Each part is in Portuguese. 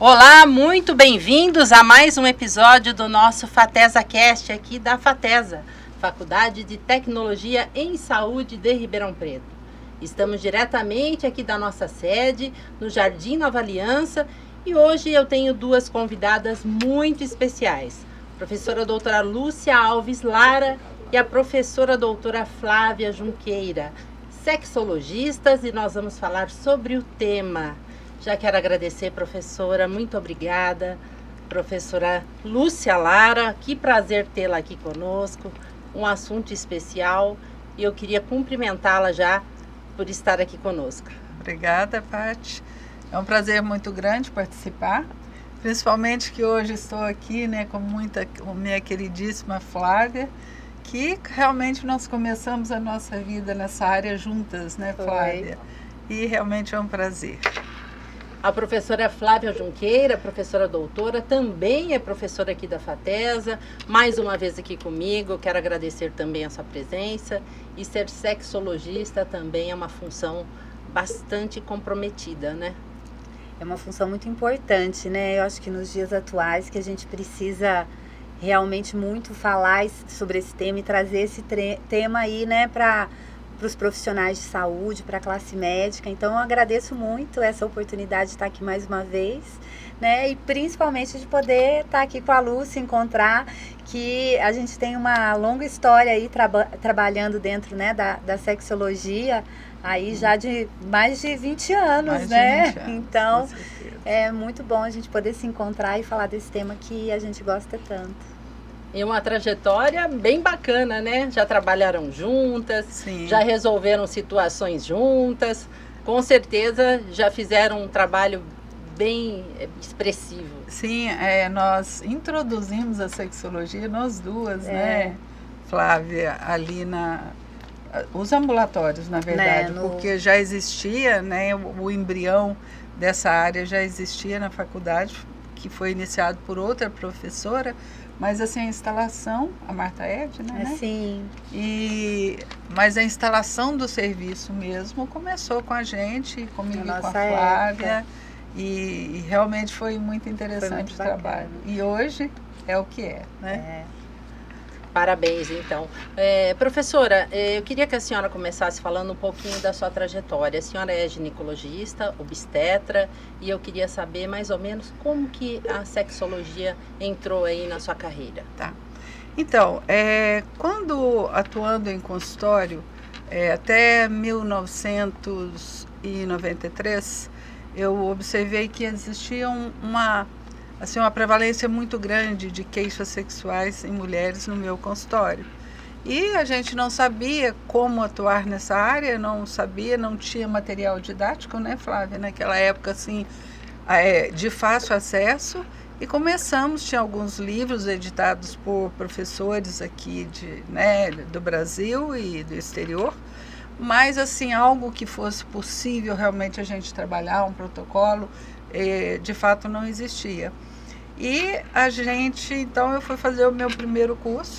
Olá, muito bem-vindos a mais um episódio do nosso Fateza Cast aqui da Fateza, Faculdade de Tecnologia em Saúde de Ribeirão Preto. Estamos diretamente aqui da nossa sede, no Jardim Nova Aliança, e hoje eu tenho duas convidadas muito especiais. A professora doutora Lúcia Alves Lara e a professora doutora Flávia Junqueira, sexologistas, e nós vamos falar sobre o tema. Já quero agradecer, professora, muito obrigada. Professora Lúcia Lara, que prazer tê-la aqui conosco, um assunto especial, e eu queria cumprimentá-la já por estar aqui conosco. Obrigada, Paty. É um prazer muito grande participar, principalmente que hoje estou aqui, né, com minha queridíssima Flávia, que realmente nós começamos a nossa vida nessa área juntas, né, Flávia? E realmente é um prazer. A professora Flávia Junqueira, professora doutora, também é professora aqui da Fateza, mais uma vez aqui comigo. Eu quero agradecer também a sua presença, e ser sexologista também é uma função bastante comprometida, né? É uma função muito importante, né? Eu acho que nos dias atuais que a gente precisa realmente muito falar sobre esse tema e trazer esse tema aí, né, para os profissionais de saúde, para a classe médica. Então eu agradeço muito essa oportunidade de estar aqui mais uma vez, né? E principalmente de poder estar aqui com a Lúcia, encontrar que a gente tem uma longa história aí trabalhando dentro, né, da sexologia, aí já de mais de 20 anos, mais né? De 20 anos, então é muito bom a gente poder se encontrar e falar desse tema que a gente gosta tanto. E uma trajetória bem bacana, né? Já trabalharam juntas, Sim. Já resolveram situações juntas, com certeza já fizeram um trabalho bem expressivo. Sim, nós introduzimos a sexologia, nós duas, né, Flávia, ali os ambulatórios, na verdade, porque já existia, né, o embrião dessa área já existia na faculdade, que foi iniciado por outra professora, mas assim, a instalação, a Marta Edna, né? Sim. Mas a instalação do serviço mesmo começou com a gente, comigo e com a época. Flávia, e realmente foi muito interessante o trabalho. E hoje é o que é, né? Parabéns, então. Professora, eu queria que a senhora começasse falando um pouquinho da sua trajetória. A senhora é ginecologista, obstetra, e eu queria saber mais ou menos como que a sexologia entrou aí na sua carreira. Tá. Então, quando atuando em consultório, até 1993, eu observei que existia uma prevalência muito grande de queixas sexuais em mulheres no meu consultório. E a gente não sabia como atuar nessa área, não tinha material didático, né, Flávia? Naquela época, assim, de fácil acesso. E tinha alguns livros editados por professores aqui do Brasil e do exterior, mas, assim, algo que fosse possível realmente a gente trabalhar, um protocolo, de fato não existia. E então eu fui fazer o meu primeiro curso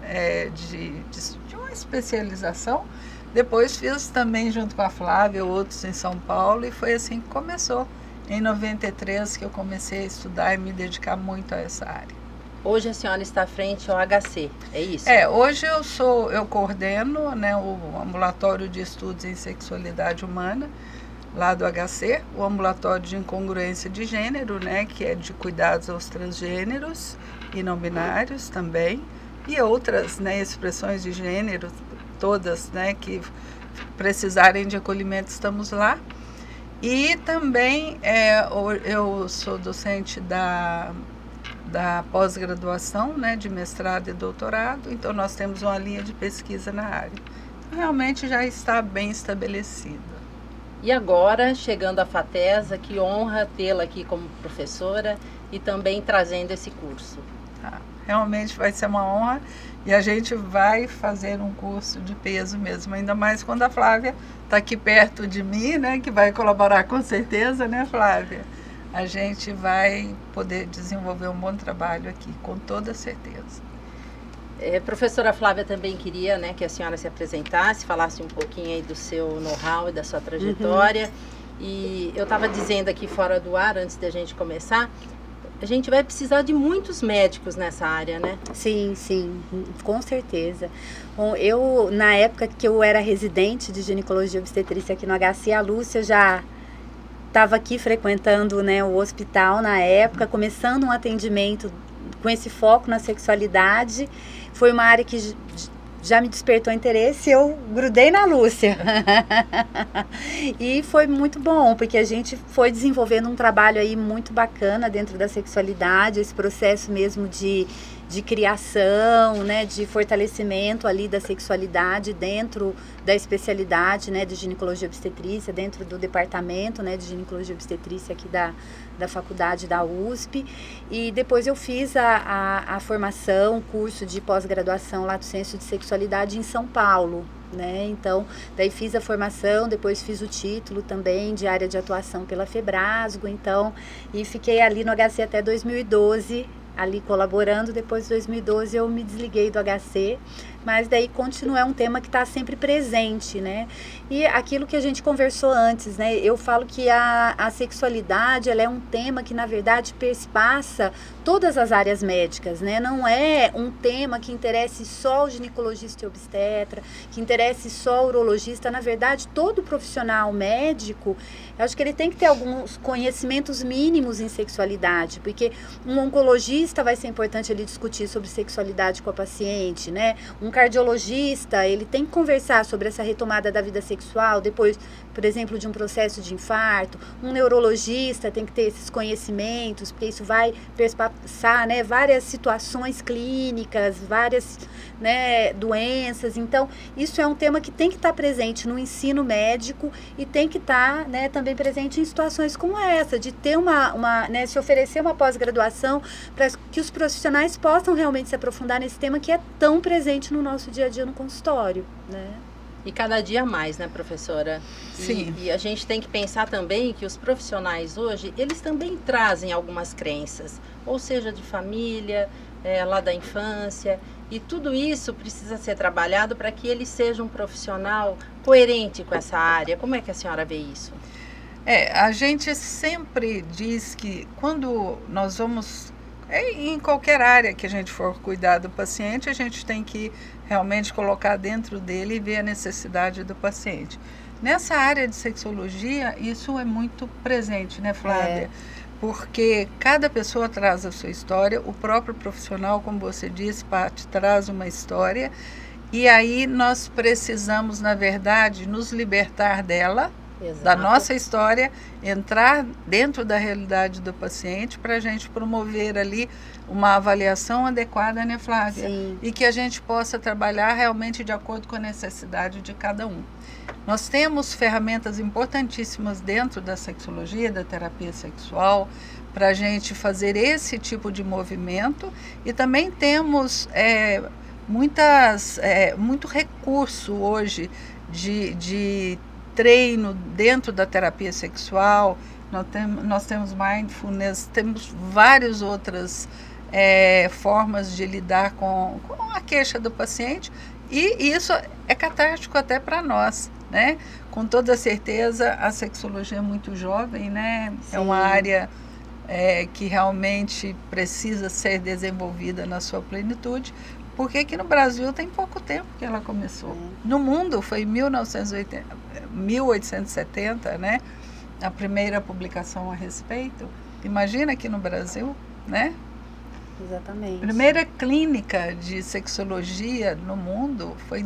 de uma especialização, depois fiz também junto com a Flávia, outros em São Paulo, e foi assim que começou, em 93, que eu comecei a estudar e me dedicar muito a essa área. Hoje a senhora está à frente ao HC, é isso? Hoje eu coordeno, né, o Ambulatório de Estudos em Sexualidade Humana, lá do HC, o ambulatório de incongruência de gênero, né, que é de cuidados aos transgêneros e não binários também, e outras, né, expressões de gênero, todas, né, que precisarem de acolhimento, estamos lá. E também eu sou docente da pós-graduação, né, de mestrado e doutorado, então nós temos uma linha de pesquisa na área. Realmente já está bem estabelecida. E agora, chegando à Fateza, que honra tê-la aqui como professora e também trazendo esse curso. Realmente vai ser uma honra, e a gente vai fazer um curso de peso mesmo, ainda mais quando a Flávia está aqui perto de mim, né, que vai colaborar com certeza, né, Flávia? A gente vai poder desenvolver um bom trabalho aqui, com toda certeza. Professora Flávia, também queria, né, que a senhora se apresentasse, falasse um pouquinho aí do seu know-how e da sua trajetória. E eu estava dizendo aqui fora do ar, antes da gente começar, a gente vai precisar de muitos médicos nessa área, né? Sim, sim, com certeza. Bom, na época que eu era residente de ginecologia e obstetrícia aqui no HC, a Lúcia já estava aqui frequentando, né, o hospital na época, começando um atendimento com esse foco na sexualidade. Foi uma área que já me despertou interesse e eu grudei na Lúcia. E foi muito bom, porque a gente foi desenvolvendo um trabalho aí muito bacana dentro da sexualidade, esse processo mesmo de criação, né, de fortalecimento ali da sexualidade dentro da especialidade, né, de ginecologia e obstetrícia, dentro do departamento, né, de ginecologia e obstetrícia aqui da faculdade da USP. E depois eu fiz a formação, curso de pós-graduação Lato Sensu de Sexualidade em São Paulo, né? Então, daí fiz a formação, depois fiz o título também de área de atuação pela Febrasgo, então, e fiquei ali no HC até 2012, ali colaborando. Depois de 2012 eu me desliguei do HC, mas daí continua, é um tema que está sempre presente, né? E aquilo que a gente conversou antes, né? Eu falo que a sexualidade, ela é um tema que, na verdade, perpassa todas as áreas médicas, né? Não é um tema que interesse só o ginecologista e obstetra, que interesse só o urologista. Na verdade, todo profissional médico, eu acho que ele tem que ter alguns conhecimentos mínimos em sexualidade, porque um oncologista vai ser importante ele discutir sobre sexualidade com a paciente, né? Um cardiologista, ele tem que conversar sobre essa retomada da vida sexual depois, por exemplo, de um processo de infarto. Um neurologista tem que ter esses conhecimentos, porque isso vai perpassar, né, várias situações clínicas, várias, né, doenças. Então, isso é um tema que tem que estar presente no ensino médico e tem que estar, né, também presente em situações como essa, de ter né, se oferecer uma pós-graduação para que os profissionais possam realmente se aprofundar nesse tema que é tão presente no nosso dia a dia no consultório, né? E cada dia mais, né, professora? Sim. E a gente tem que pensar também que os profissionais hoje, eles também trazem algumas crenças, ou seja, de família, lá da infância, e tudo isso precisa ser trabalhado para que ele seja um profissional coerente com essa área. Como é que a senhora vê isso? A gente sempre diz que quando nós vamos, em qualquer área que a gente for cuidar do paciente, a gente tem que realmente colocar dentro dele e ver a necessidade do paciente. Nessa área de sexologia, isso é muito presente, né, Flávia? Porque cada pessoa traz a sua história, o próprio profissional, como você disse, Paty, traz uma história, e aí nós precisamos, na verdade, nos libertar dela, Exato. Da nossa história, entrar dentro da realidade do paciente para a gente promover ali uma avaliação adequada, né, Flávia? Sim. E que a gente possa trabalhar realmente de acordo com a necessidade de cada um. Nós temos ferramentas importantíssimas dentro da sexologia, da terapia sexual, para a gente fazer esse tipo de movimento, e também temos muito recurso hoje de treino dentro da terapia sexual. Nós temos mindfulness, temos várias outras formas de lidar com a queixa do paciente, e isso é catártico até para nós, né? Com toda certeza, a sexologia é muito jovem, né? Sim. É uma área que realmente precisa ser desenvolvida na sua plenitude, porque aqui no Brasil tem pouco tempo que ela começou. No mundo foi em 1870, né? A primeira publicação a respeito. Imagina aqui no Brasil, né? Exatamente. A primeira clínica de sexologia no mundo foi em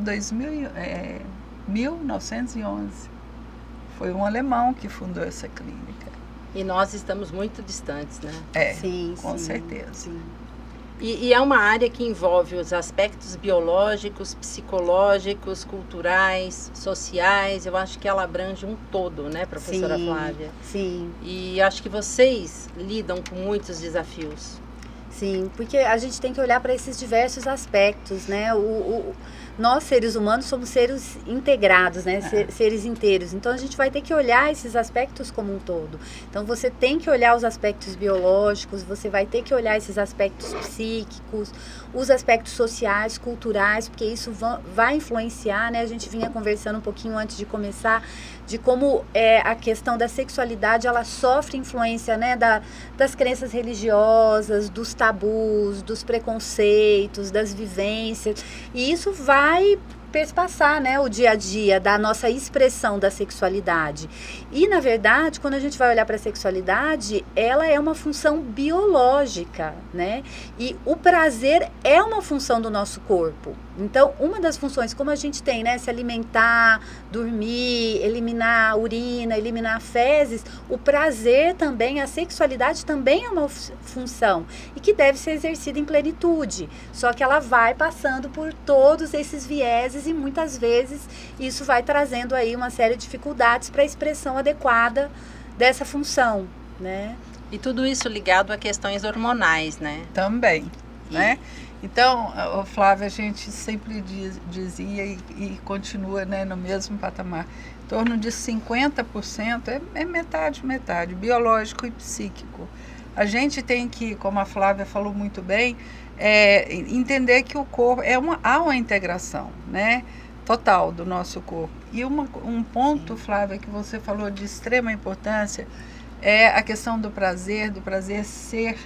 1911. Foi um alemão que fundou essa clínica. E nós estamos muito distantes, né? Sim, com sim, certeza. Sim. E é uma área que envolve os aspectos biológicos, psicológicos, culturais, sociais. Eu acho que ela abrange um todo, né, professora Sim, Flávia? Sim. E acho que vocês lidam com muitos desafios. Sim, porque a gente tem que olhar para esses diversos aspectos, né? Nós, seres humanos, somos seres integrados, né? Seres inteiros. Então, a gente vai ter que olhar esses aspectos como um todo. Então, você tem que olhar os aspectos biológicos, você vai ter que olhar esses aspectos psíquicos, os aspectos sociais, culturais, porque isso vai influenciar, né? A gente vinha conversando um pouquinho antes de começar de como a questão da sexualidade, ela sofre influência, né, das crenças religiosas, dos tabus, dos preconceitos, das vivências, e isso vai perspassar, né, o dia a dia da nossa expressão da sexualidade. E, na verdade, quando a gente vai olhar para a sexualidade, ela é uma função biológica, né? E o prazer é uma função do nosso corpo. Então, uma das funções, como a gente tem, né, se alimentar, dormir, eliminar urina, eliminar fezes, o prazer também, a sexualidade também é uma função e que deve ser exercida em plenitude. Só que ela vai passando por todos esses vieses e muitas vezes isso vai trazendo aí uma série de dificuldades para a expressão adequada dessa função, né? E tudo isso ligado a questões hormonais, né? Também, né? Então, Flávia, a gente sempre dizia e continua, né, no mesmo patamar. Em torno de 50% é metade, biológico e psíquico. A gente tem que, como a Flávia falou muito bem, entender que o corpo há uma integração, né, total do nosso corpo. E um ponto, Flávia, que você falou de extrema importância é a questão do prazer ser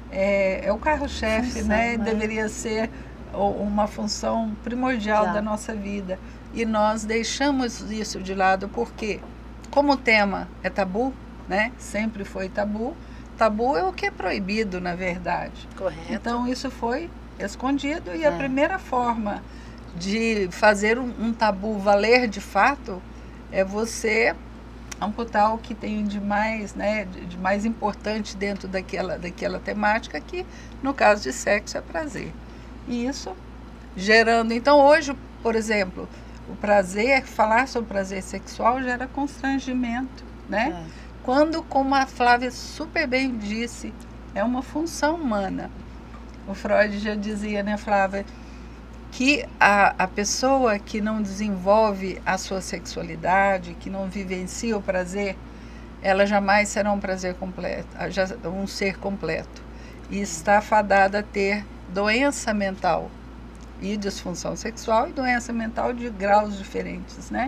o carro-chefe, né? Deveria ser uma função primordial da nossa vida. E nós deixamos isso de lado porque, como o tema é tabu, né? Sempre foi tabu. Tabu é o que é proibido, na verdade. Correto. Então, isso foi escondido e a primeira forma de fazer um tabu valer de fato é você amputar o que tem de mais, né, de mais importante dentro daquela temática, que no caso de sexo é prazer. E isso gerando, então hoje, por exemplo, o prazer, falar sobre prazer sexual gera constrangimento, né? Quando, como a Flávia super bem disse, é uma função humana. O Freud já dizia, né, Flávia, que a pessoa que não desenvolve a sua sexualidade, que não vivencia o prazer, ela jamais será um prazer completo, um ser completo. E está fadada a ter doença mental e disfunção sexual e doença mental de graus diferentes, né?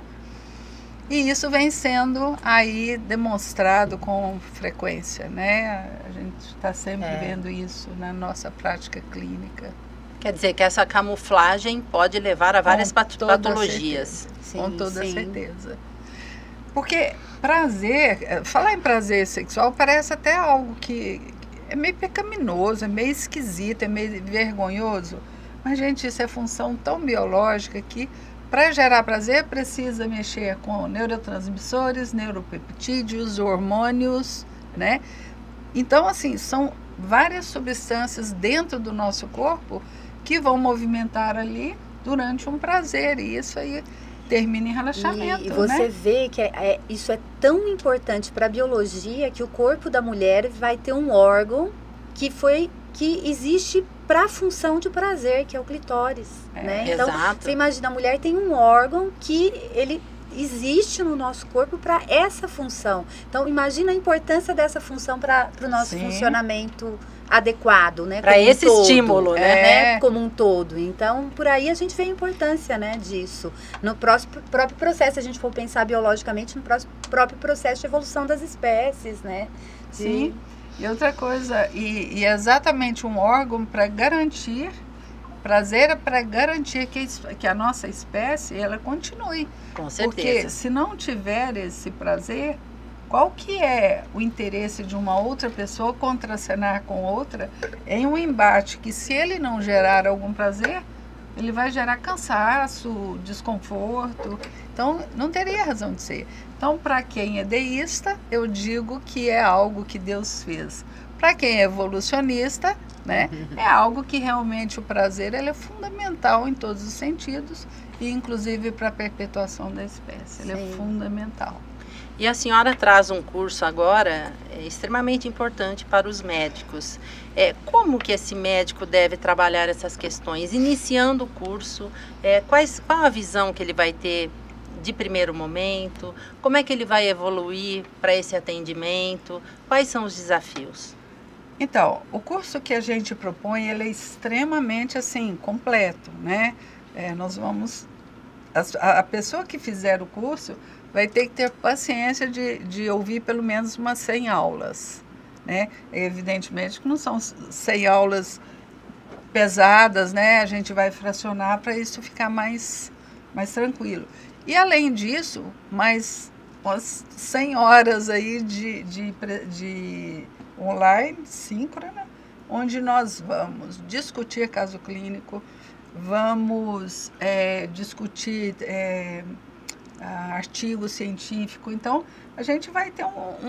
E isso vem sendo aí demonstrado com frequência, né? A gente está sempre vendo isso na nossa prática clínica. Quer dizer que essa camuflagem pode levar a várias patologias. Sim, com toda certeza. Porque prazer, falar em prazer sexual parece até algo que é meio pecaminoso, é meio esquisito, é meio vergonhoso. Mas, gente, isso é função tão biológica que para gerar prazer precisa mexer com neurotransmissores, neuropeptídeos, hormônios, né? Então, assim, são várias substâncias dentro do nosso corpo que vão movimentar ali durante um prazer, e isso aí termina em relaxamento, e você né? vê que isso é tão importante para a biologia que o corpo da mulher vai ter um órgão que existe para a função de prazer, que é o clitóris, né? Então, você imagina, a mulher tem um órgão que ele existe no nosso corpo para essa função. Então, imagina a importância dessa função para o nosso funcionamento adequado, né? Para esse estímulo, né? Como um todo. Então, por aí a gente vê a importância, né, disso. No próprio processo, se a gente for pensar biologicamente, no próprio processo de evolução das espécies, né? Sim. E outra coisa, e exatamente um órgão para garantir, prazer é para garantir que a nossa espécie, ela continue. Com certeza. Porque se não tiver esse prazer, qual que é o interesse de uma outra pessoa contracenar com outra em um embate que, se ele não gerar algum prazer, ele vai gerar cansaço, desconforto. Então, não teria razão de ser. Então, para quem é deísta, eu digo que é algo que Deus fez. Para quem é evolucionista, né, é algo que realmente o prazer ele é fundamental em todos os sentidos, e inclusive para a perpetuação da espécie. Ele é fundamental. E a senhora traz um curso agora extremamente importante para os médicos. Como que esse médico deve trabalhar essas questões? Iniciando o curso, qual a visão que ele vai ter de primeiro momento? Como é que ele vai evoluir para esse atendimento? Quais são os desafios? Então, o curso que a gente propõe, ele é extremamente, assim, completo, né? Nós vamos... A pessoa que fizer o curso vai ter que ter paciência de ouvir pelo menos umas 100 aulas, né? Evidentemente que não são 100 aulas pesadas, né? A gente vai fracionar para isso ficar mais tranquilo. E além disso, mais umas 100 horas aí de online, síncrona, onde nós vamos discutir caso clínico, vamos discutir artigo científico. Então, a gente vai ter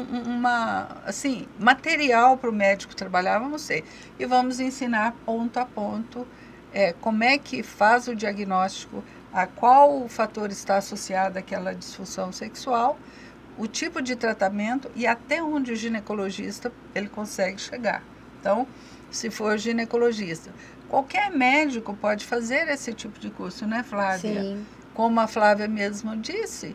material para o médico trabalhar, vamos ter. E vamos ensinar ponto a ponto como é que faz o diagnóstico, a qual fator está associado àquela disfunção sexual, o tipo de tratamento e até onde o ginecologista ele consegue chegar. Então, se for ginecologista, qualquer médico pode fazer esse tipo de curso, né, Flávia? Sim. Como a Flávia mesmo disse,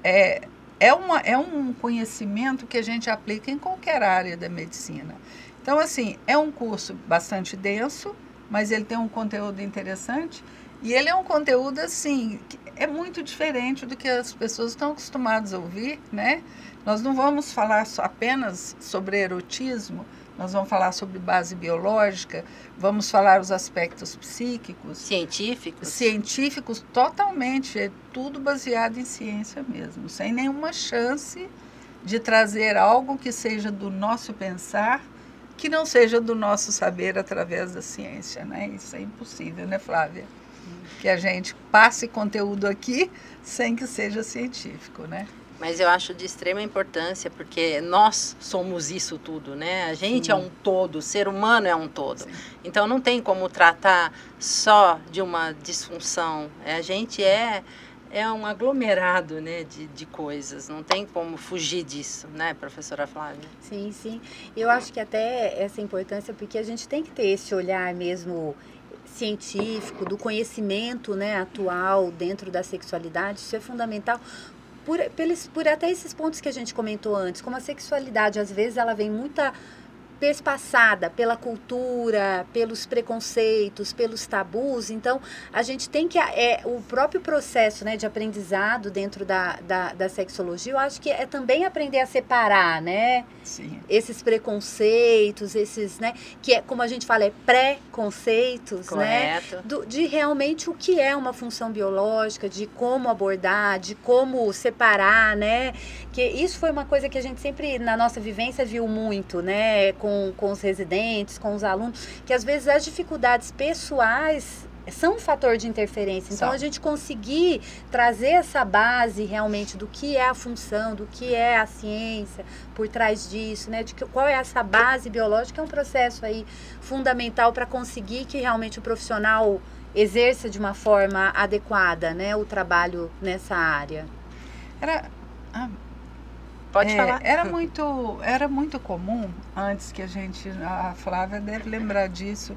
é um conhecimento que a gente aplica em qualquer área da medicina. Então, assim, é um curso bastante denso, mas ele tem um conteúdo interessante e ele é um conteúdo, assim, que é muito diferente do que as pessoas estão acostumadas a ouvir, né? Nós não vamos falar apenas sobre erotismo, nós vamos falar sobre base biológica, vamos falar os aspectos psíquicos. Científicos? Científicos, totalmente. É tudo baseado em ciência mesmo, sem nenhuma chance de trazer algo que seja do nosso pensar, que não seja do nosso saber através da ciência, né? Isso é impossível, né, Flávia? Que a gente passe conteúdo aqui sem que seja científico, né? Mas eu acho de extrema importância, porque nós somos isso tudo, né? A gente Sim. é um todo, o ser humano é um todo. Sim. Então não tem como tratar só de uma disfunção. A gente é um aglomerado, né, de coisas. Não tem como fugir disso, né, professora Flávia? Sim, sim. Eu acho que até essa importância, porque a gente tem que ter esse olhar mesmo científico, do conhecimento, né, atual dentro da sexualidade. Isso é fundamental. Por até esses pontos que a gente comentou antes, como a sexualidade, às vezes, ela vem muita perpassada pela cultura, pelos preconceitos, pelos tabus. Então, a gente tem que... o próprio processo, né, de aprendizado dentro da sexologia, eu acho que é também aprender a separar, né? Sim. Esses preconceitos, né? Que é, como a gente fala, preconceitos, Correto. né? De realmente o que é uma função biológica, de como abordar, de como separar, né? Que isso foi uma coisa que a gente sempre, na nossa vivência, viu muito, né? Com os residentes, com os alunos, que às vezes as dificuldades pessoais são um fator de interferência. Então, a gente conseguir trazer essa base realmente do que é a função, do que é a ciência por trás disso, né? Qual é essa base biológica, é um processo aí fundamental para conseguir que realmente o profissional exerça de uma forma adequada, né, o trabalho nessa área. Pode falar. Era muito comum, antes que a Flávia deve lembrar disso,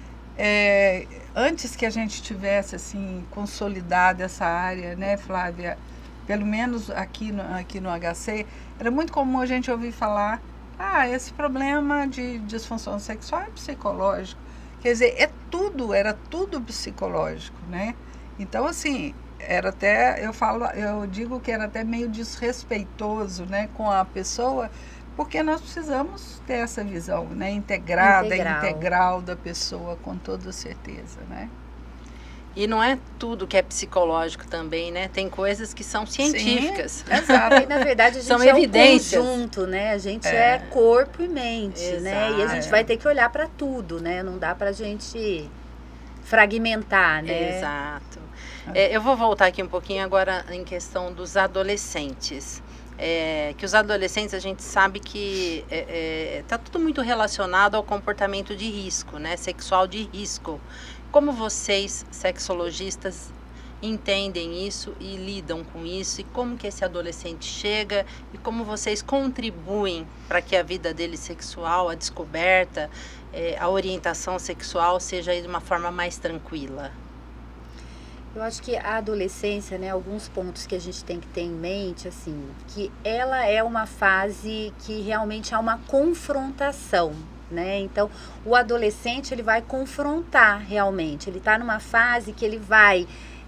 antes que a gente tivesse, assim, consolidada essa área, né, Flávia, pelo menos aqui no HC, era muito comum a gente ouvir falar, esse problema de disfunção sexual é psicológico. Quer dizer, era tudo psicológico, né? Então, assim, eu digo que era até meio desrespeitoso, né, com a pessoa, porque nós precisamos ter essa visão, né, integral da pessoa, com toda certeza, né? E não é tudo que é psicológico também, né? Tem coisas que são científicas. Sim, exato. E, na verdade, a gente são é evidências. Um conjunto, né? A gente é corpo e mente, Exato. né? E a gente vai ter que olhar para tudo, né? Não dá pra gente fragmentar, né? Exato. Eu vou voltar aqui um pouquinho agora em questão dos adolescentes. Que os adolescentes, a gente sabe que está tudo muito relacionado ao comportamento de risco, né? Sexual de risco. Como vocês, sexologistas, entendem isso e lidam com isso, e como que esse adolescente chega e como vocês contribuem para que a vida dele sexual, a descoberta, a orientação sexual seja aí de uma forma mais tranquila. Eu acho que a adolescência, né, alguns pontos que a gente tem que ter em mente, assim, que ela é uma fase que realmente há uma confrontação, né? Então, o adolescente, ele vai confrontar realmente, ele está numa fase que ele vai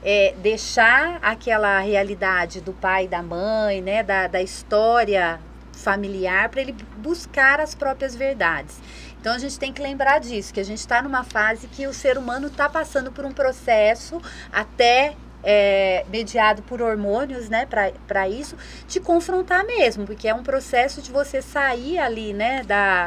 deixar aquela realidade do pai e da mãe, né, da história familiar, para ele buscar as próprias verdades. Então a gente tem que lembrar disso, que a gente está numa fase que o ser humano está passando por um processo até mediado por hormônios, né, para isso, de confrontar mesmo, porque é um processo de você sair ali, né,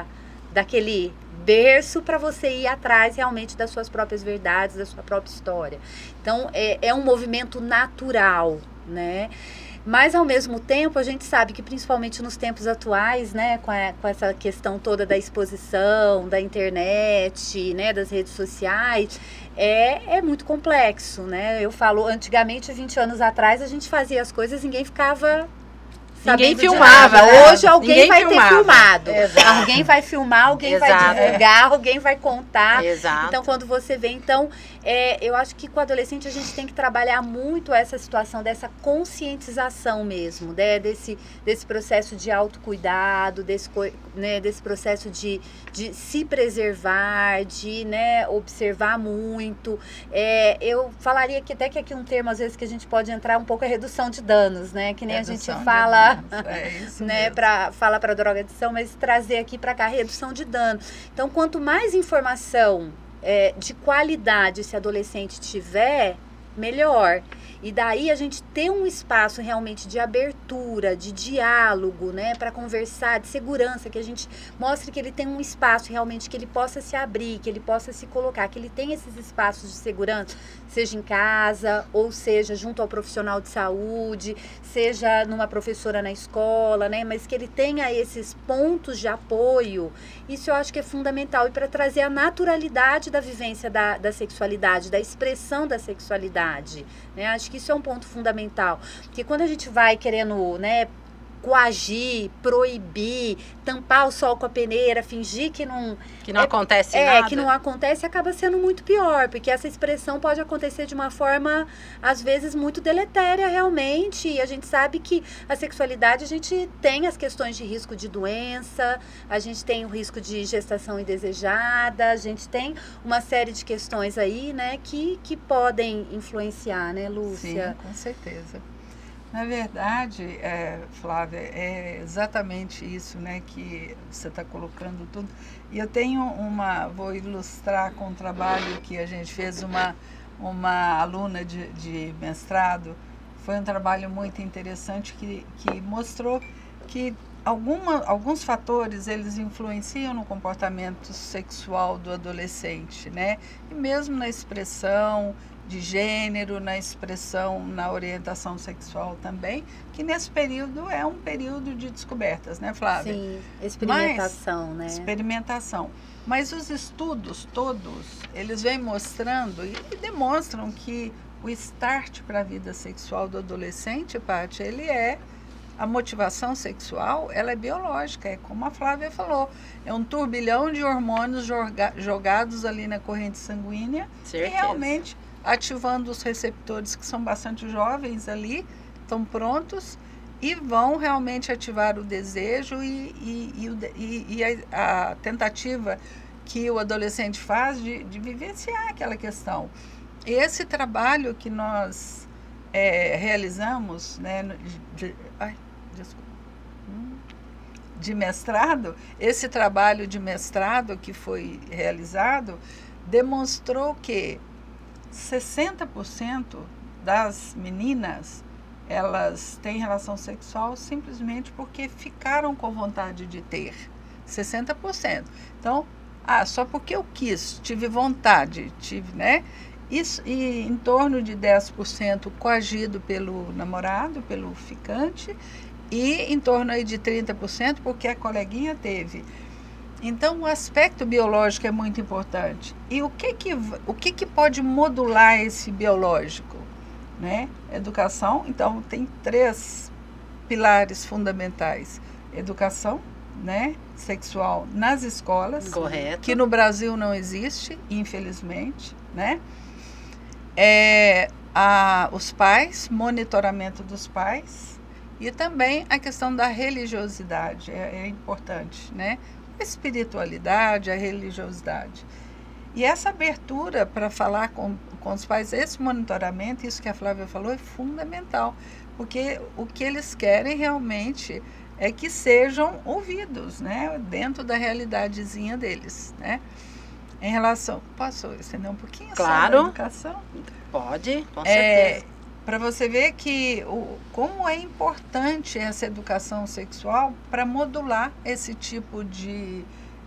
daquele berço para você ir atrás realmente das suas próprias verdades, da sua própria história. Então é um movimento natural, né? Mas, ao mesmo tempo, a gente sabe que, principalmente nos tempos atuais, né, com essa questão toda da exposição, da internet, né, das redes sociais, é muito complexo, né? Eu falo, antigamente, 20 anos atrás, a gente fazia as coisas e ninguém ficava... Ninguém filmava, né? Hoje alguém vai ter filmado. Exato. Alguém vai filmar, alguém Exato. vai divulgar, alguém vai contar. Exato. Então, quando você vê, eu acho que com o adolescente a gente tem que trabalhar muito essa situação, dessa conscientização mesmo, né? Desse processo de autocuidado, desse processo de se preservar, de, né, observar muito. Eu falaria que até que aqui um termo, às vezes, que a gente pode entrar um pouco é redução de danos, né? Que nem a gente fala, né, fala para drogadição, mas trazer aqui para cá redução de dano. Então, quanto mais informação de qualidade esse adolescente tiver, melhor. E daí a gente ter um espaço realmente de abertura, de diálogo, né, para conversar, de segurança, que a gente mostre que ele tem um espaço realmente que ele possa se abrir, que ele possa se colocar, que ele tem esses espaços de segurança, seja em casa, ou seja junto ao profissional de saúde, seja numa professora na escola, né, mas que ele tenha esses pontos de apoio. Isso eu acho que é fundamental, e para trazer a naturalidade da vivência da sexualidade, da expressão da sexualidade, né? Acho que isso é um ponto fundamental, porque quando a gente vai querendo, né, coagir, proibir, tampar o sol com a peneira, fingir que não acontece nada. Que não acontece, acaba sendo muito pior, porque essa expressão pode acontecer de uma forma, às vezes, muito deletéria realmente, e a gente sabe que a sexualidade, a gente tem as questões de risco de doença, a gente tem o risco de gestação indesejada, a gente tem uma série de questões aí, né, que podem influenciar, né, Lúcia? Sim, com certeza. Na verdade, Flávia, é exatamente isso, né, que você está colocando tudo. E eu tenho vou ilustrar com um trabalho que a gente fez, uma aluna de mestrado. Foi um trabalho muito interessante que mostrou que alguns fatores, eles influenciam no comportamento sexual do adolescente, né? E mesmo na expressão de gênero, na expressão, na orientação sexual também, que nesse período é um período de descobertas, né, Flávia? Sim, experimentação, né? Experimentação. Mas os estudos todos, eles vêm mostrando e demonstram que o start para a vida sexual do adolescente, Paty, a motivação sexual, ela é biológica, é como a Flávia falou, é um turbilhão de hormônios jogados ali na corrente sanguínea. Certeza. E realmente ativando os receptores que são bastante jovens ali, estão prontos e vão realmente ativar o desejo e a tentativa que o adolescente faz de vivenciar aquela questão. Esse trabalho que nós realizamos, né, de mestrado, esse trabalho de mestrado que foi realizado demonstrou que 60% das meninas, elas têm relação sexual simplesmente porque ficaram com vontade de ter. 60%. Então, só porque eu quis, tive vontade, né? Isso, e em torno de 10% coagido pelo namorado, pelo ficante, e em torno aí de 30% porque a coleguinha teve. Então, o aspecto biológico é muito importante. E o que pode modular esse biológico? né? Educação, então tem 3 pilares fundamentais: educação, né, sexual nas escolas, Correto. que no Brasil não existe, infelizmente, né? Os pais, monitoramento dos pais, e também a questão da religiosidade é importante, né? A espiritualidade, a religiosidade. E essa abertura para falar com os pais, esse monitoramento, isso que a Flávia falou, é fundamental, porque o que eles querem realmente é que sejam ouvidos, né, dentro da realidadezinha deles, né? Em relação... Posso estender um pouquinho sobre a educação? Pode, com certeza. Para você ver que como é importante essa educação sexual para modular esse tipo de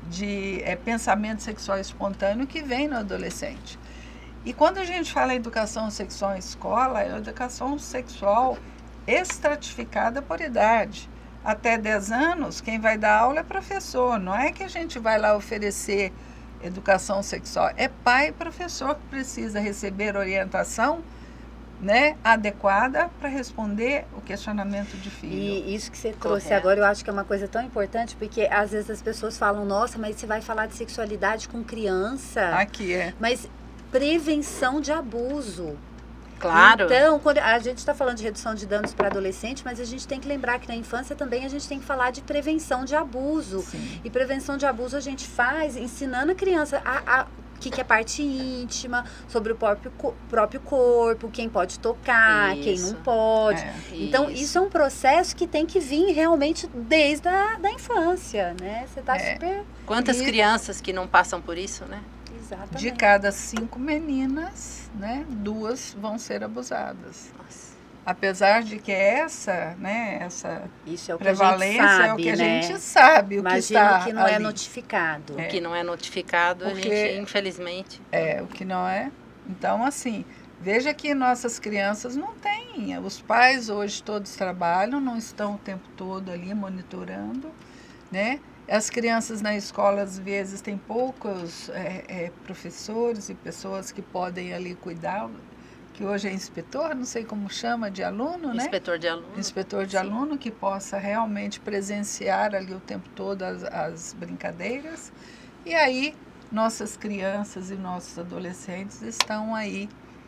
pensamento sexual espontâneo que vem no adolescente. E quando a gente fala em educação sexual em escola, é educação sexual estratificada por idade. Até 10 anos, quem vai dar aula é professor. Não é que a gente vai lá oferecer educação sexual. É pai e professor que precisa receber orientação, né, adequada para responder o questionamento de filho. E isso que você trouxe agora, eu acho que é uma coisa tão importante, porque às vezes as pessoas falam, nossa, mas você vai falar de sexualidade com criança. Aqui é. Mas prevenção de abuso. Claro. Então, quando a gente está falando de redução de danos para adolescente, mas a gente tem que lembrar que na infância também a gente tem que falar de prevenção de abuso. Sim. E prevenção de abuso a gente faz ensinando a criança o que é parte íntima, sobre o próprio corpo, quem pode tocar, quem não pode. Então, isso é um processo que tem que vir realmente desde a infância, né? Você está super... Quantas crianças que não passam por isso, né? Exatamente. De cada 5 meninas, né, 2 vão ser abusadas. Nossa. Apesar de que essa isso é o que prevalência a gente sabe, é o que né? a gente sabe, o que está que não ali. é notificado. O que não é notificado, a gente, infelizmente... O que não é. Então, assim, veja que nossas crianças não têm. Os pais hoje todos trabalham, não estão o tempo todo ali monitorando, né? As crianças na escola, às vezes, têm poucos professores e pessoas que podem ali cuidar, que hoje é inspetor, não sei como chama, de aluno, né? Inspetor de aluno. Inspetor de aluno, que possa realmente presenciar ali o tempo todo as brincadeiras. E aí, nossas crianças e nossos adolescentes estão aí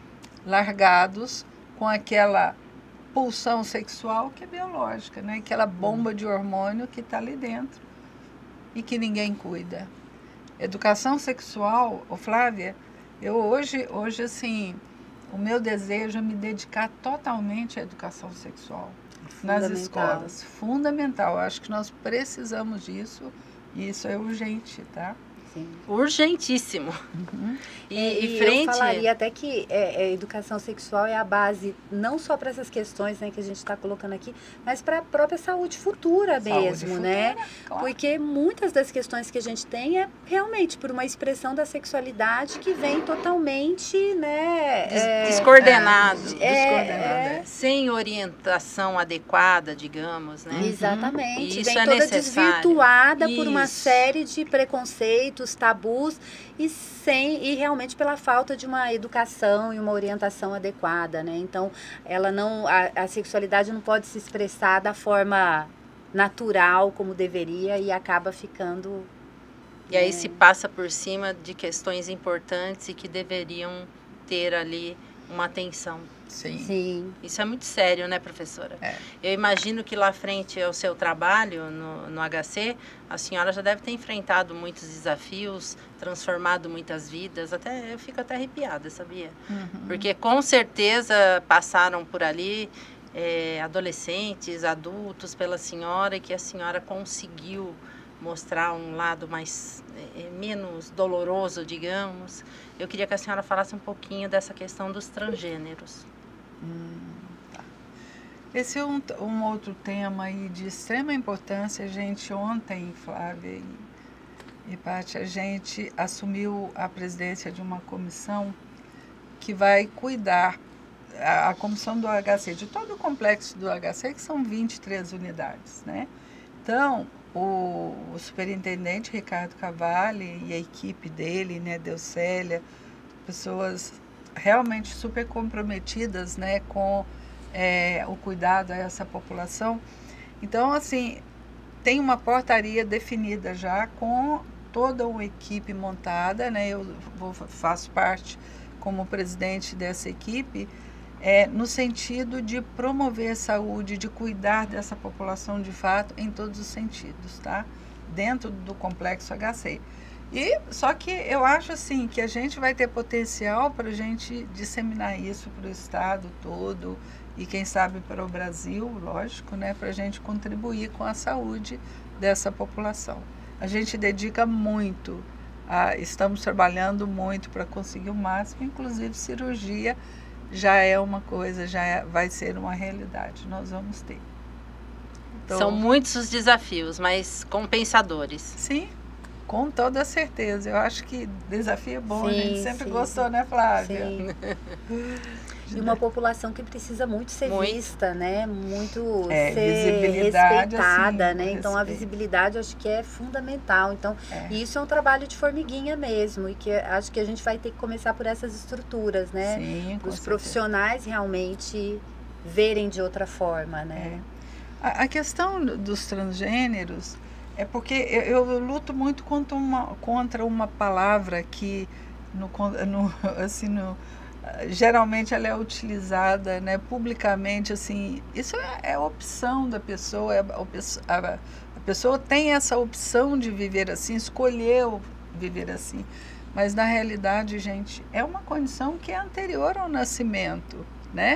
largados com aquela pulsão sexual que é biológica, né? Aquela bomba de hormônio que está ali dentro e que ninguém cuida. Educação sexual, Flávia, eu hoje assim, o meu desejo é me dedicar totalmente à educação sexual nas escolas. Fundamental. Acho que nós precisamos disso e isso é urgente, tá? Sim. Urgentíssimo. Uhum. E frente... eu falaria até que a educação sexual é a base não só para essas questões, né, que a gente está colocando aqui, mas para a própria saúde futura mesmo, né? Claro. Porque muitas das questões que a gente tem é realmente por uma expressão da sexualidade que vem totalmente, né, descoordenado. Descoordenado. Sem orientação adequada, digamos, né? Exatamente. Isso vem é toda necessário. desvirtuada por uma série de preconceitos, tabus e realmente pela falta de uma educação e uma orientação adequada, né? Então, a sexualidade não pode se expressar da forma natural como deveria e acaba ficando... E aí se passa por cima de questões importantes e que deveriam ter ali uma atenção. Sim. Isso é muito sério, né, professora? Eu imagino que lá frente ao seu trabalho no HC, a senhora já deve ter enfrentado muitos desafios, transformado muitas vidas. Eu fico até arrepiada, sabia? Uhum. Porque com certeza passaram por ali adolescentes, adultos pela senhora, e que a senhora conseguiu mostrar um lado menos doloroso, digamos. Eu queria que a senhora falasse um pouquinho dessa questão dos transgêneros. Tá. Esse é um outro tema aí de extrema importância. A gente ontem, Flávia e Paty, a gente assumiu a presidência de uma comissão que vai cuidar, a comissão do HC, de todo o complexo do HC, que são 23 unidades, né? Então, o superintendente Ricardo Cavalli e a equipe dele, né, Deucélia, pessoas realmente super comprometidas, né, com o cuidado a essa população. Então, assim, tem uma portaria definida já com toda uma equipe montada, né? Eu faço parte como presidente dessa equipe, no sentido de promover saúde, de cuidar dessa população de fato em todos os sentidos, tá? Dentro do complexo HC. E só que eu acho assim que a gente vai ter potencial para a gente disseminar isso para o estado todo e quem sabe para o Brasil, lógico, né? Para a gente contribuir com a saúde dessa população. A gente dedica muito, estamos trabalhando muito para conseguir o máximo, inclusive cirurgia já é uma coisa, vai ser uma realidade, nós vamos ter. Então, são muitos os desafios, mas compensadores. Sim, com toda certeza. Eu acho que desafio é bom, sim, a gente sempre gostou, né, Flávia? Sim. E uma população que precisa muito ser vista, né? Muito ser respeitada, assim, né? Então a visibilidade eu acho que é fundamental. Então, isso é um trabalho de formiguinha mesmo, e que acho que a gente vai ter que começar por essas estruturas, né? Sim, os profissionais realmente verem de outra forma, né? A questão dos transgêneros é porque eu luto muito contra uma palavra que geralmente ela é utilizada, né, publicamente, assim, isso é opção da pessoa, a pessoa tem essa opção de viver assim, escolheu viver assim, mas na realidade, gente, é uma condição que é anterior ao nascimento, né?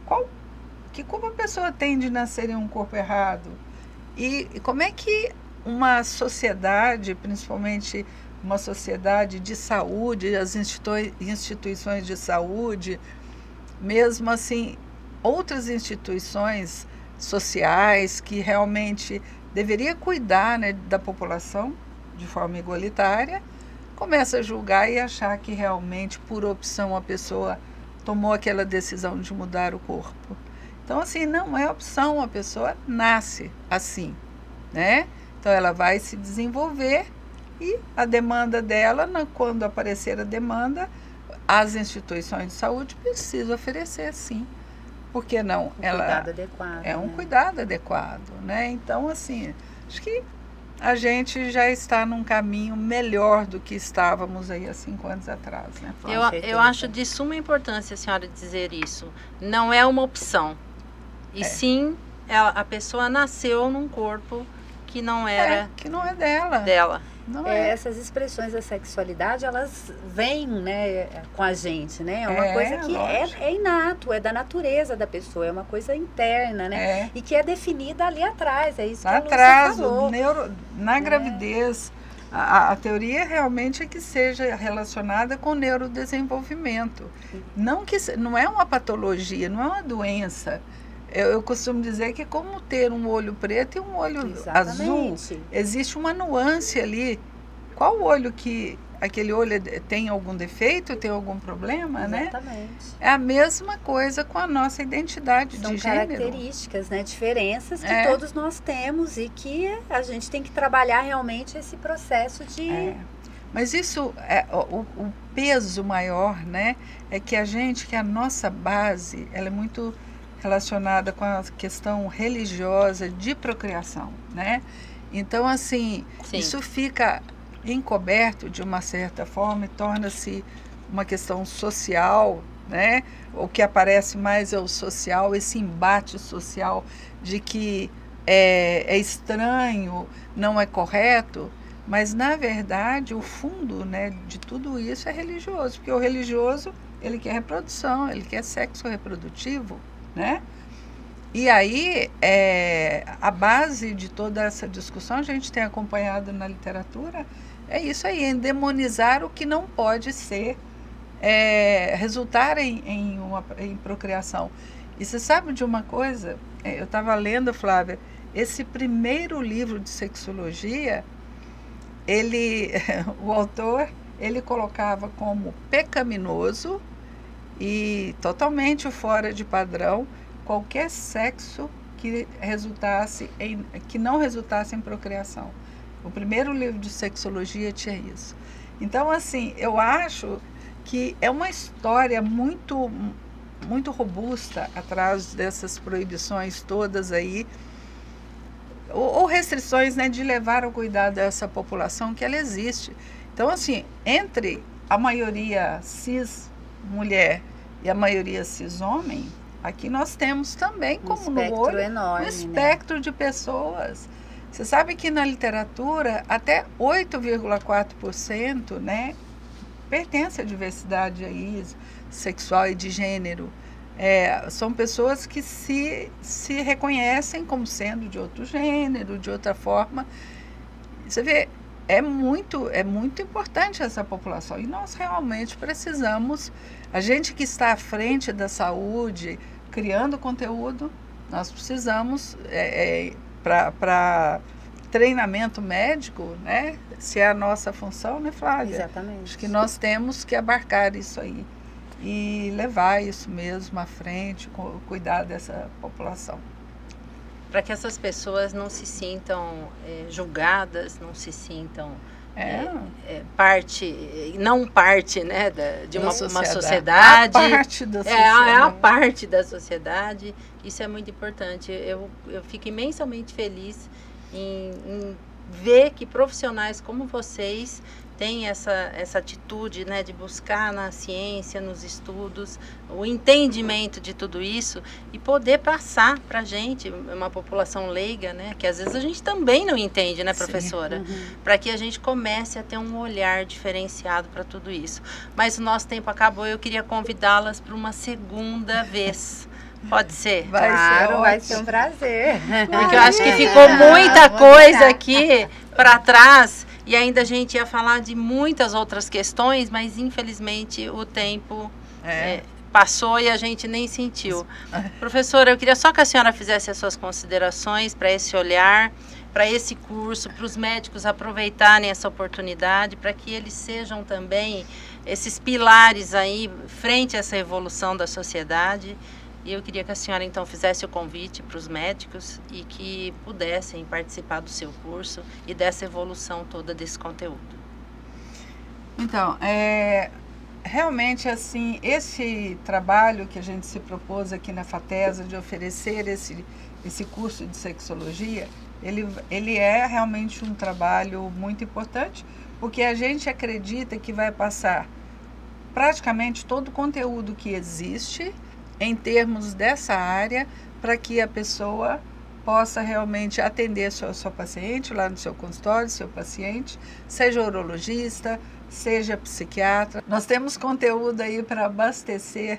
Que culpa a pessoa tem de nascer em um corpo errado? E como é que uma sociedade, principalmente uma sociedade de saúde, as instituições de saúde, mesmo assim, outras instituições sociais que realmente deveria cuidar, né, da população de forma igualitária, começa a julgar e achar que realmente, por opção, a pessoa tomou aquela decisão de mudar o corpo. Então, assim, não é opção, a pessoa nasce assim, né? Então, ela vai se desenvolver e a demanda dela, quando aparecer a demanda, as instituições de saúde precisam oferecer, sim. Por que não? Cuidado adequado. É um cuidado adequado, né? Então, assim, acho que a gente já está num caminho melhor do que estávamos aí há 5 anos atrás, né? Eu acho de suma importância a senhora dizer isso. Não é uma opção. E sim, a pessoa nasceu num corpo que não era... que não é dela. Não essas expressões da sexualidade, elas vêm, né, com a gente, né? É uma coisa que é inato, é da natureza da pessoa, é uma coisa interna, né? E que é definida ali atrás, é isso que a Lúcia falou. Na gravidez, a teoria realmente é que seja relacionada com o neurodesenvolvimento. Não é uma patologia, não é uma doença. Eu costumo dizer que é como ter um olho preto e um olho azul. Existe uma nuance ali. Qual olho que... Aquele olho tem algum defeito, tem algum problema, né? É a mesma coisa com a nossa identidade de gênero. São características, né? Diferenças que todos nós temos e que a gente tem que trabalhar realmente esse processo de... Mas isso, o peso maior, né? É que a nossa base, ela é muito relacionada com a questão religiosa de procriação, né? Então, assim, isso fica encoberto de uma certa forma e torna-se uma questão social, né? O que aparece mais é o social, esse embate social de que é estranho, não é correto, mas, na verdade, o fundo, né, de tudo isso é religioso, porque o religioso, ele quer reprodução, ele quer sexo reprodutivo, né? E aí, a base de toda essa discussão, a gente tem acompanhado na literatura, é isso aí, endemonizar o que não pode ser, resultar em procriação. E você sabe de uma coisa? Eu estava lendo, Flávia, esse primeiro livro de sexologia, o autor, ele colocava como pecaminoso e totalmente fora de padrão qualquer sexo que não resultasse em procriação. O primeiro livro de sexologia tinha isso. Então, assim, eu acho que é uma história muito, muito robusta atrás dessas proibições todas aí, ou restrições, né, de levar ao cuidado dessa população, que ela existe. Então, assim, entre a maioria cis mulher e a maioria cis homem, aqui nós temos também, como no olho, enorme, um espectro de pessoas. Você sabe que na literatura até 8,4%, né, pertence à diversidade aí, sexual e de gênero. São pessoas que se reconhecem como sendo de outro gênero, de outra forma. Você vê, é muito importante essa população. E nós realmente precisamos, a gente que está à frente da saúde, criando conteúdo, nós precisamos, para treinamento médico, né? Se é a nossa função, né, Flávia? Exatamente. Acho que nós temos que abarcar isso aí e levar isso mesmo à frente, cuidar dessa população. Para que essas pessoas não se sintam julgadas, não se sintam não parte, né, de uma sociedade. A parte da sociedade. É a parte da sociedade. Isso é muito importante. Eu fico imensamente feliz em ver que profissionais como vocês têm essa atitude, né, de buscar na ciência, nos estudos, o entendimento de tudo isso e poder passar para a gente, uma população leiga, né, que às vezes a gente também não entende, né, professora? Uhum. Para que a gente comece a ter um olhar diferenciado para tudo isso. Mas o nosso tempo acabou, eu queria convidá-las para uma segunda vez. Pode ser? Vai ser um prazer. Porque eu acho que ficou muita coisa aqui para trás e ainda a gente ia falar de muitas outras questões, mas infelizmente o tempo passou e a gente nem sentiu. Professora, eu queria só que a senhora fizesse as suas considerações para esse olhar, para esse curso, para os médicos aproveitarem essa oportunidade, para que eles sejam também esses pilares aí frente a essa evolução da sociedade. E eu queria que a senhora, então, fizesse o convite para os médicos e que pudessem participar do seu curso e dessa evolução toda desse conteúdo. Então, realmente, assim, esse trabalho que a gente se propôs aqui na FATESA de oferecer esse curso de sexologia, ele é realmente um trabalho muito importante, porque a gente acredita que vai passar praticamente todo o conteúdo que existe em termos dessa área, para que a pessoa possa realmente atender sua paciente lá no seu consultório, seu paciente, seja urologista, seja psiquiatra. Nós temos conteúdo aí para abastecer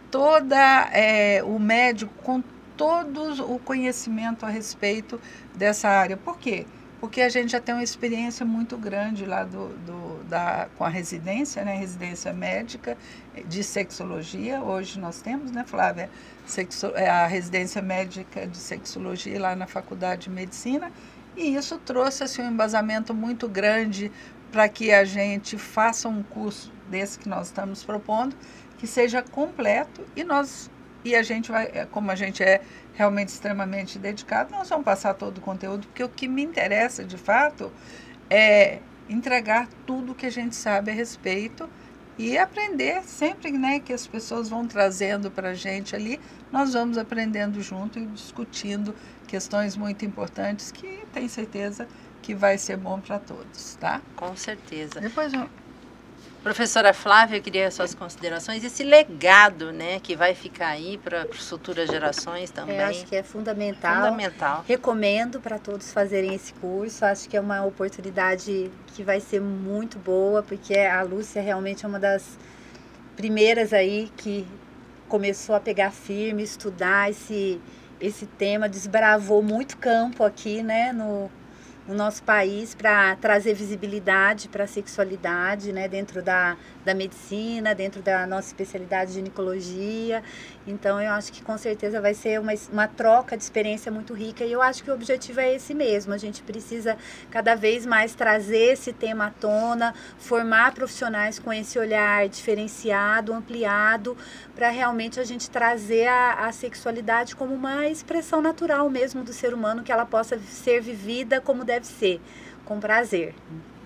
o médico com todo o conhecimento a respeito dessa área. Por quê? Porque a gente já tem uma experiência muito grande lá com a residência, né? Residência médica de sexologia. Hoje nós temos, né, Flávia, a residência médica de sexologia lá na Faculdade de Medicina. E isso trouxe assim, um embasamento muito grande para que a gente faça um curso desse que nós estamos propondo, que seja completo e a gente vai, como a gente é realmente extremamente dedicado, nós vamos passar todo o conteúdo, porque o que me interessa de fato é entregar tudo que a gente sabe a respeito e aprender sempre, né, que as pessoas vão trazendo para a gente ali, nós vamos aprendendo junto e discutindo questões muito importantes que tenho certeza que vai ser bom para todos, tá? Com certeza. Depois Professora Flávia, eu queria as suas considerações, esse legado, né, que vai ficar aí para as futuras gerações também. Eu acho que é fundamental. Fundamental. Recomendo para todos fazerem esse curso. Acho que é uma oportunidade que vai ser muito boa, porque a Lúcia realmente é uma das primeiras aí que começou a pegar firme, estudar esse tema, desbravou muito campo aqui, né, no nosso país para trazer visibilidade para a sexualidade, né, dentro da medicina, dentro da nossa especialidade de ginecologia. Então, eu acho que com certeza vai ser uma troca de experiência muito rica e eu acho que o objetivo é esse mesmo. A gente precisa cada vez mais trazer esse tema à tona, formar profissionais com esse olhar diferenciado, ampliado, para realmente a gente trazer a sexualidade como uma expressão natural mesmo do ser humano, que ela possa ser vivida como deve ser, com prazer.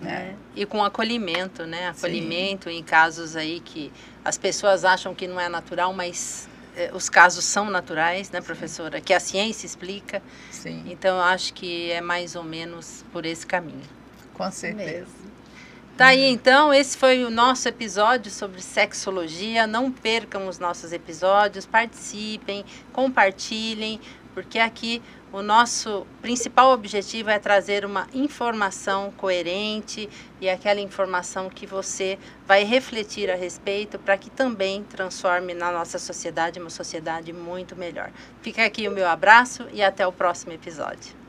né? E com acolhimento, né? Acolhimento em casos aí que as pessoas acham que não é natural, mas os casos são naturais, né, professora? Que a ciência explica. Sim. Então, eu acho que é mais ou menos por esse caminho. Com certeza. Tá aí, então, esse foi o nosso episódio sobre sexologia. Não percam os nossos episódios, participem, compartilhem, porque aqui o nosso principal objetivo é trazer uma informação coerente e aquela informação que você vai refletir a respeito para que também transforme na nossa sociedade uma sociedade muito melhor. Fica aqui o meu abraço e até o próximo episódio.